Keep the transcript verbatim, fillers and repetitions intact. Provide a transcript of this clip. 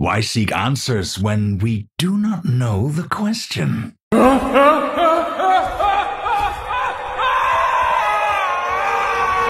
Why seek answers when we do not know the question?